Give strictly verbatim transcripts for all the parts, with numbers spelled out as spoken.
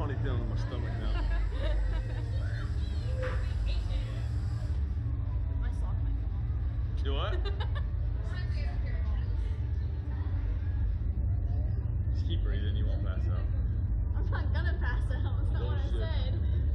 funny feeling in my stomach now. My sock might come off. Do what? Just keep breathing, you won't pass out. I'm not gonna pass out. That's not Oh, what I shit. said.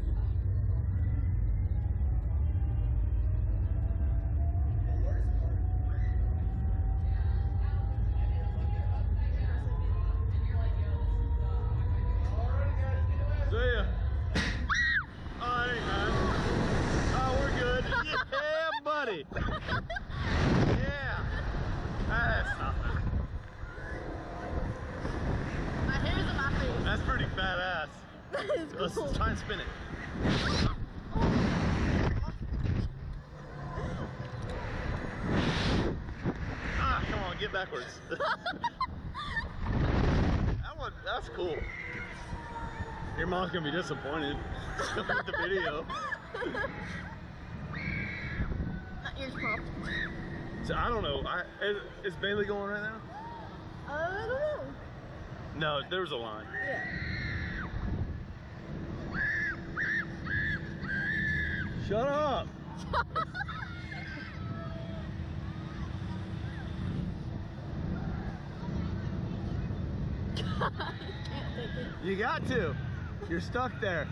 See ya. Oh, I ain't man. Oh, we're good. Yeah, buddy. Yeah. That's nothing. My hair's in my face. That's pretty badass. That is Let's cool. try and spin it. Ah, come on, get backwards. That one, that's cool. Your mom's gonna be disappointed with the video. My ears popped. So I don't know. I, is, is Bailey going right now? I don't know. No, there was a line. Yeah. Shut up. Can't take it. You got to. You're stuck there.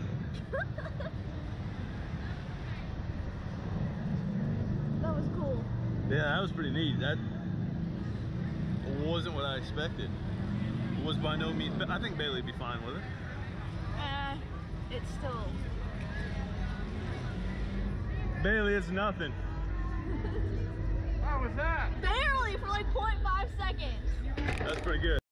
That was cool. Yeah, that was pretty neat. That wasn't what I expected. It was by no means, but I think Bailey'd be fine with it. Uh, it's still. Bailey, it's nothing. How was that? Barely for like zero point five seconds. That's pretty good.